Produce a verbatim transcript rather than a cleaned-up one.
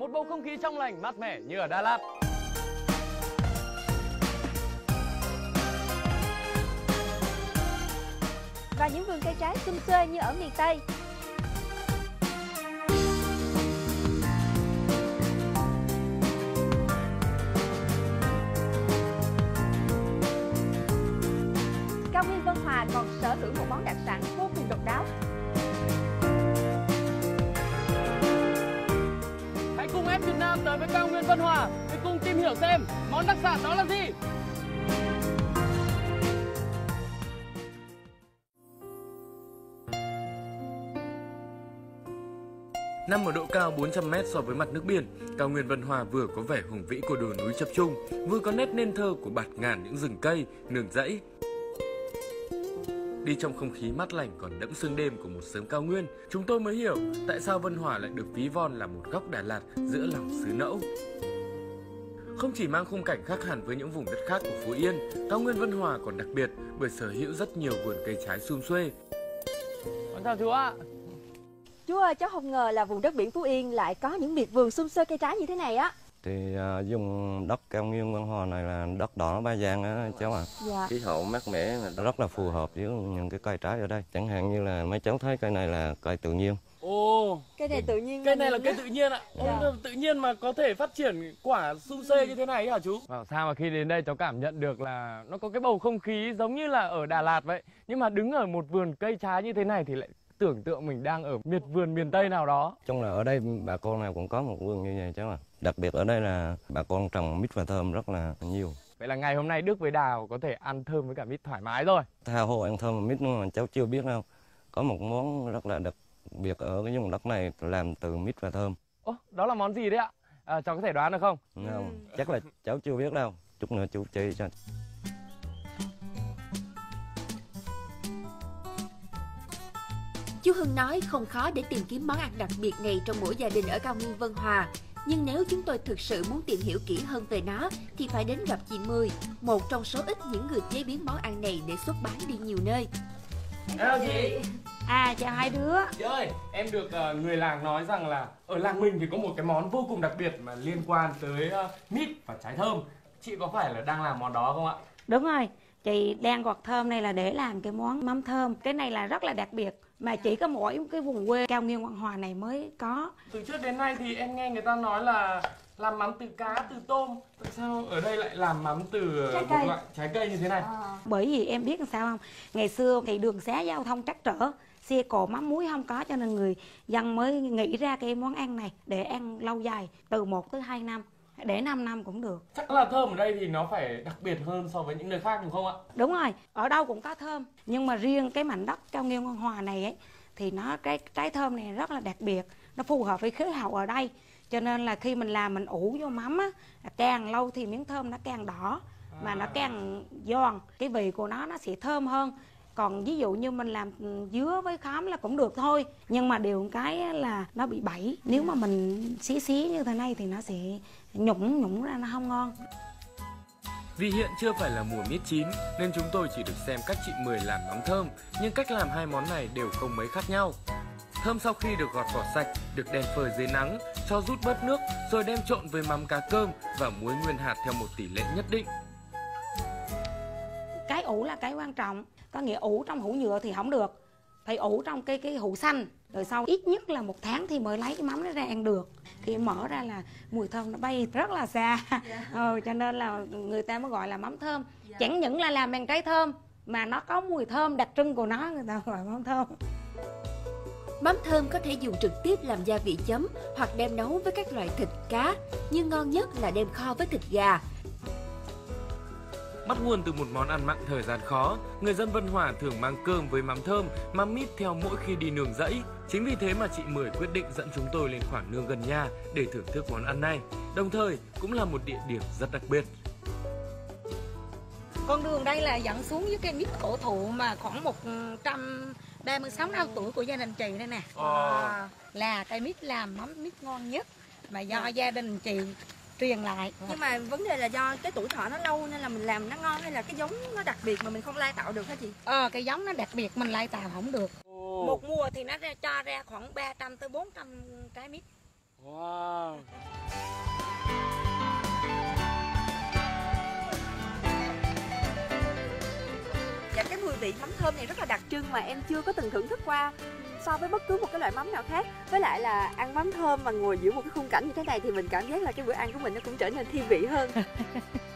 một bầu không khí trong lành mát mẻ như ở Đà Lạt. Và những vườn cây trái xum xuê như ở miền Tây. Cao nguyên Vân Hòa còn sở hữu một món đặc sản vô cùng độc đáo. Hãy cùng ép Việt Nam tới với cao nguyên Vân Hòa để cùng tìm hiểu xem món đặc sản đó là gì. Nằm ở độ cao bốn trăm mét so với mặt nước biển, cao nguyên Vân Hòa vừa có vẻ hùng vĩ của đồi núi chập trùng, vừa có nét nên thơ của bạt ngàn những rừng cây, nương rẫy. Đi trong không khí mát lành còn đẫm sương đêm của một sớm cao nguyên, chúng tôi mới hiểu tại sao Vân Hòa lại được ví von là một góc Đà Lạt giữa lòng xứ Nẫu. Không chỉ mang khung cảnh khác hẳn với những vùng đất khác của Phú Yên, cao nguyên Vân Hòa còn đặc biệt bởi sở hữu rất nhiều vườn cây trái sum xuê. Con chào chú ạ. Chú ơi, cháu không ngờ là vùng đất biển Phú Yên lại có những miệt vườn sum xuê cây trái như thế này á. Thì uh, dùng đất cao nguyên Vân Hòa này là đất đỏ Ba Giang á cháu ạ. À. Dạ. Khí hậu mát mẻ rất là phù hợp với những cái cây trái ở đây. Chẳng hạn như là mấy cháu thấy cây này là cây tự nhiên. Ồ, cây này tự nhiên. Cây này là cây tự nhiên ạ. Dạ. Ồ, tự nhiên mà có thể phát triển quả sum xuê như thế này hả chú? Bảo sao mà khi đến đây cháu cảm nhận được là nó có cái bầu không khí giống như là ở Đà Lạt vậy. Nhưng mà đứng ở một vườn cây trái như thế này thì lại tưởng tượng mình đang ở miệt vườn miền Tây nào đó. Trong là ở đây bà con nào cũng có một vườn như vậy cháu ạ. À. Đặc biệt ở đây là bà con trồng mít và thơm rất là nhiều. Vậy là ngày hôm nay Đức với Đào có thể ăn thơm với cả mít thoải mái rồi. Tha hồ ăn thơm và mít mà cháu chưa biết đâu. Có một món rất là đặc biệt ở cái vùng đất này làm từ mít và thơm. Ồ, đó là món gì đấy ạ? À, cháu có thể đoán được không? Không, ừ. Chắc là cháu chưa biết đâu. Chút nữa chú chỉ cho. Chú Hưng nói không khó để tìm kiếm món ăn đặc biệt này trong mỗi gia đình ở cao nguyên Vân Hòa. Nhưng nếu chúng tôi thực sự muốn tìm hiểu kỹ hơn về nó thì phải đến gặp chị Mười, một trong số ít những người chế biến món ăn này để xuất bán đi nhiều nơi. Hello chị. À, chào hai đứa. Chị ơi, em được uh, người làng nói rằng là ở làng mình thì có một cái món vô cùng đặc biệt mà liên quan tới uh, mít và trái thơm. Chị có phải là đang làm món đó không ạ? Đúng rồi, chị đang gọt thơm này là để làm cái món mắm thơm. Cái này là rất là đặc biệt mà chỉ có mỗi cái vùng quê cao nguyên Vân Hòa này mới có. Từ trước đến nay thì em nghe người ta nói là làm mắm từ cá, từ tôm. Tại sao ở đây lại làm mắm từ trái một cây. loại trái cây như thế này? À. Bởi vì em biết làm sao không? Ngày xưa thì đường xá giao thông trắc trở, xe cộ mắm muối không có cho nên người dân mới nghĩ ra cái món ăn này để ăn lâu dài từ một tới hai năm. Để năm năm cũng được. Chắc là thơm ở đây thì nó phải đặc biệt hơn so với những nơi khác đúng không ạ? Đúng rồi, ở đâu cũng có thơm. Nhưng mà riêng cái mảnh đất cao nguyên Vân Hòa này ấy, thì nó cái trái thơm này rất là đặc biệt. Nó phù hợp với khí hậu ở đây. Cho nên là khi mình làm mình ủ vô mắm á, càng lâu thì miếng thơm nó càng đỏ. Mà nó càng giòn, cái vị của nó nó sẽ thơm hơn. Còn ví dụ như mình làm dứa với khóm là cũng được thôi. Nhưng mà điều cái là nó bị bẫy. Nếu mà mình xí xí như thế này thì nó sẽ nhũng nhũng ra, nó không ngon. Vì hiện chưa phải là mùa mít chín nên chúng tôi chỉ được xem cách chị Mười làm mắm thơm. Nhưng cách làm hai món này đều không mấy khác nhau. Thơm sau khi được gọt vỏ sạch, được đem phơi dưới nắng, cho rút bớt nước rồi đem trộn với mắm cá cơm và muối nguyên hạt theo một tỷ lệ nhất định. Cái ủ là cái quan trọng. Có nghĩa ủ trong hũ nhựa thì không được, phải ủ trong cái cái hũ xanh. Rồi sau ít nhất là một tháng thì mới lấy cái mắm nó ra ăn được. Khi mở ra là mùi thơm nó bay rất là xa. Yeah. Ừ, cho nên là người ta mới gọi là mắm thơm. Yeah. Chẳng những là làm bằng trái thơm mà nó có mùi thơm đặc trưng của nó, người ta gọi mắm thơm. Mắm thơm có thể dùng trực tiếp làm gia vị chấm hoặc đem nấu với các loại thịt cá, nhưng ngon nhất là đem kho với thịt gà. Bắt nguồn từ một món ăn mặn thời gian khó, người dân Vân Hòa thường mang cơm với mắm thơm, mắm mít theo mỗi khi đi nương rẫy. Chính vì thế mà chị Mười quyết định dẫn chúng tôi lên khoảng nương gần nhà để thưởng thức món ăn này. Đồng thời cũng là một địa điểm rất đặc biệt. Con đường đây là dẫn xuống với cây mít cổ thụ mà khoảng một trăm ba mươi sáu năm tuổi của gia đình chị đây nè. À, là cây mít làm mắm mít ngon nhất mà do gia đình chị truyền lại. Nhưng mà vấn đề là do cái tuổi thọ nó lâu nên là mình làm nó ngon, hay là cái giống nó đặc biệt mà mình không lai tạo được hả chị? Ờ, cái giống nó đặc biệt mình lai tạo không được. Ồ. Một mùa thì nó ra, cho ra khoảng ba trăm tới bốn trăm trái mít. Wow. Dạ, cái mùi vị mắm thơm này rất là đặc trưng mà em chưa có từng thưởng thức qua so với bất cứ một cái loại mắm nào khác. Với lại là ăn mắm thơm mà ngồi giữa một cái khung cảnh như thế này thì mình cảm giác là cái bữa ăn của mình nó cũng trở nên thi vị hơn.